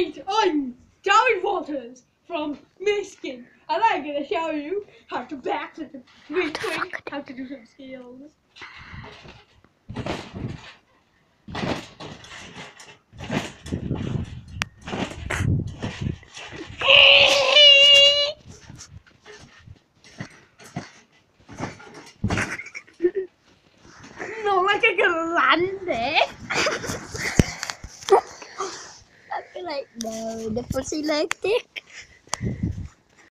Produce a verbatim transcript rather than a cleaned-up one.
Right, I'm Darren Waters from Michigan, and I'm going to show you how to backflip, wink wink, how to do some skills. Not like I can land it. I feel like no, the pussy leg dick.